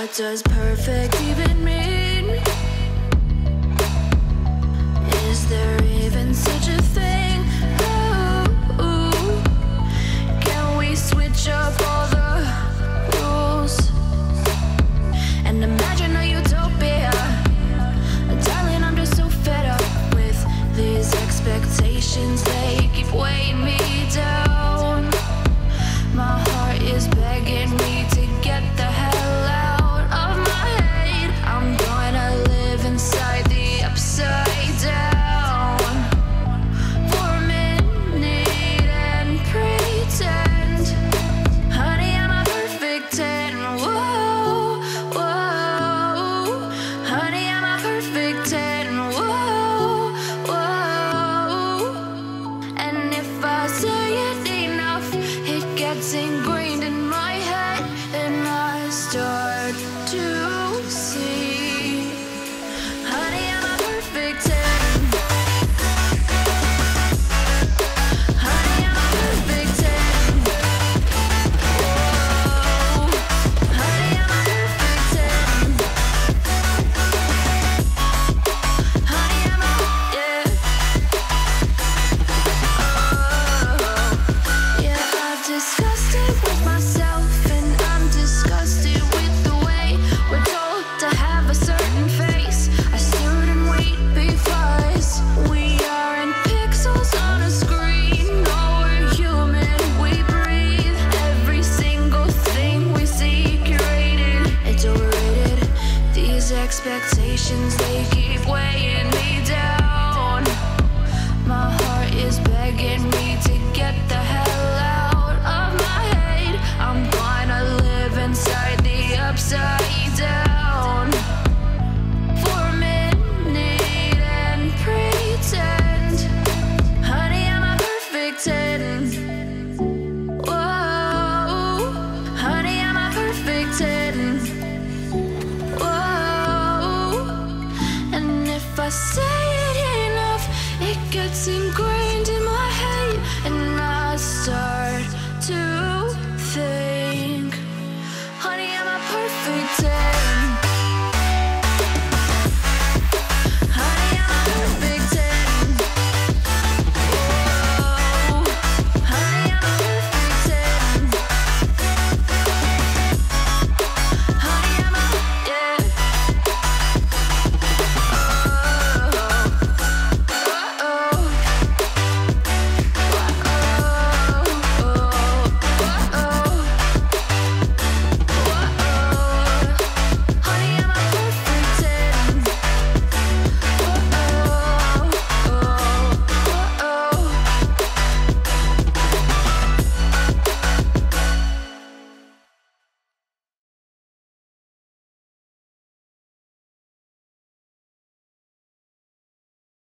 What does perfect even mean? Is there even such a thing? Ooh, can we switch up all the rules and imagine a utopia? Darling, I'm just so fed up with these expectations. They keep weighing me down. My heart is begging me to get the hell out of my head. I'm gonna live inside the upside down for a minute and pretend, honey, I'm a perfect 10. Whoa, whoa, honey, I'm a perfect 10. Whoa, whoa, and if I say it enough, it gets ingrained in my head, and I start to see, honey, I'm a perfect 10. Honey, I'm a perfect 10. Whoa, honey, I'm a perfect 10. Honey, I'm a, yeah. Yeah, I've discussed it with myself, and I'm disgusted with the way we're told to have a certain face. I stood and wait because we aren't pixels on a screen. No, we're human, we breathe. Every single thing we see curated, it's overrated. These expectations, they keep weighing me down. My heart is begging me to get the hell out of my head. I'm gonna live inside the upside down for a minute and pretend, honey, I'm a perfect 10. Whoa, honey, I'm a perfect 10. Whoa, and if I say it enough, it gets ingrained in my head, and I start to